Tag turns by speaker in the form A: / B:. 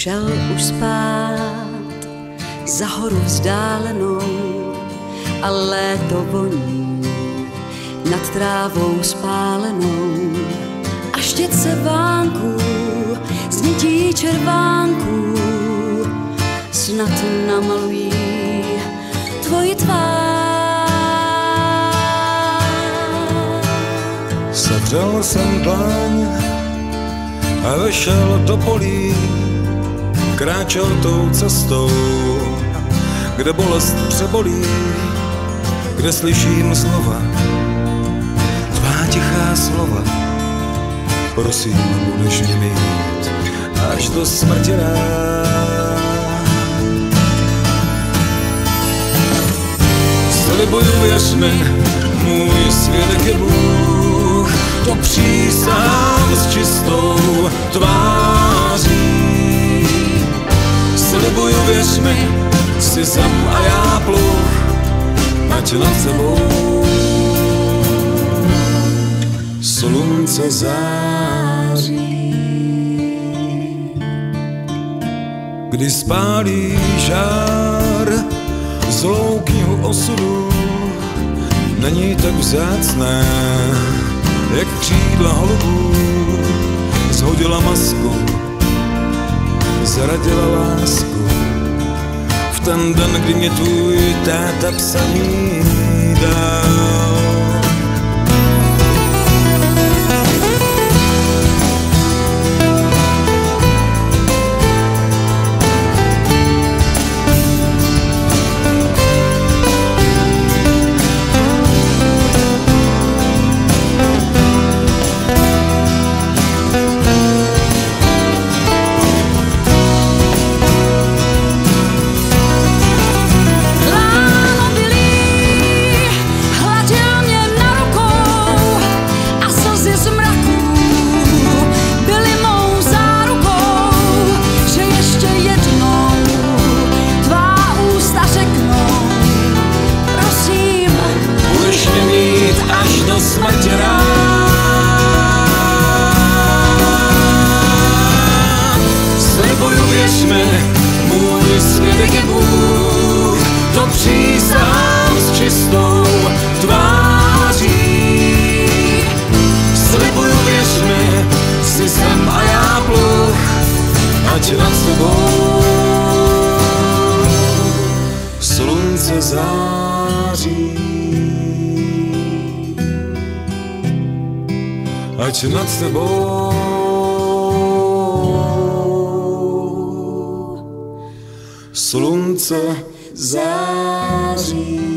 A: šel už spát za horu vzdálenou a léto voní nad trávou spálenou a štětce vánků z nití červánků snad namalují tvoji tvář.
B: Sevřel jsem dlaň a vešel do polí, kráčel tou cestou, kde bolest přebolí, kde slyším slova, tvá tichá slova. Prosím, budeš mě mít až do smrti rád. Slibuju, věř mi, můj svědek je Bůh, to přísahám s čistou tváří. Slibuju, věř mi, jsi zem a já pluh, ať nad sebou slunce září. Kdy spálí žár zlou knihu osudu, není tak vzácné, jak křídla holubů. Zhodila masku, zradila lásku, v ten den, kdy mě tvůj táta psaní dal. Ať nad tebou slunce září.